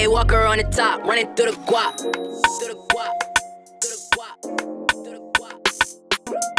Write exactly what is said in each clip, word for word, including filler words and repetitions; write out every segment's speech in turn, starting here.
Walker on the top, running through the guap, through the guap, through the guap, through the guap, through the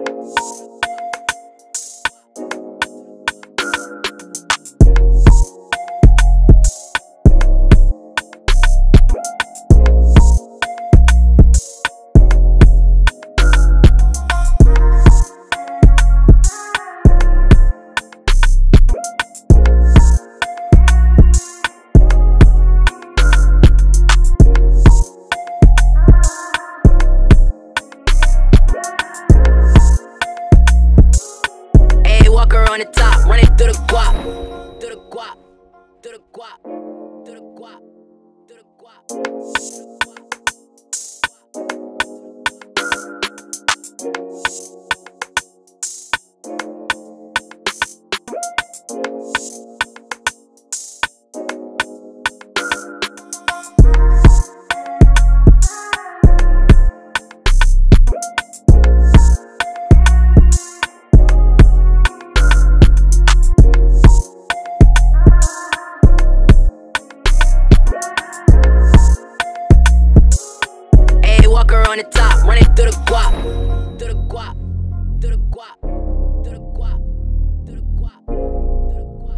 on the top, running through the guap, through the guap, through the guap, through the guap, through the guap, through the guap. On the top, running through the guap, through the guap, through the guap, through the guap, through the guap, through the guap,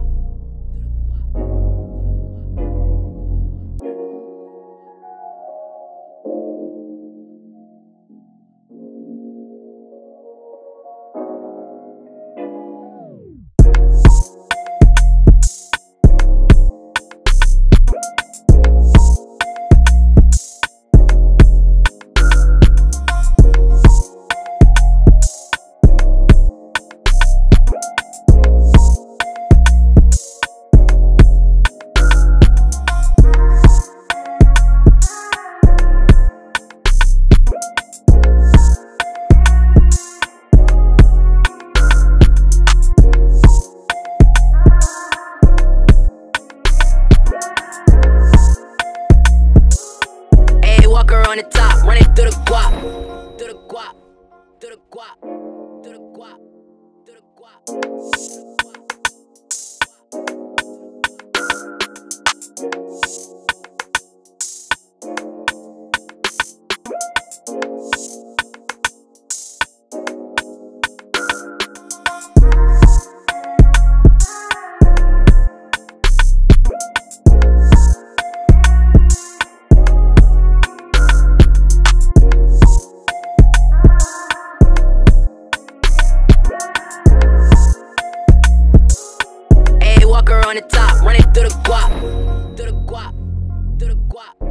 on the top, running through the guap, through the guap, through the guap, through the guap, through the guap, through the on the top, running through the guap, through the guap, through the guap.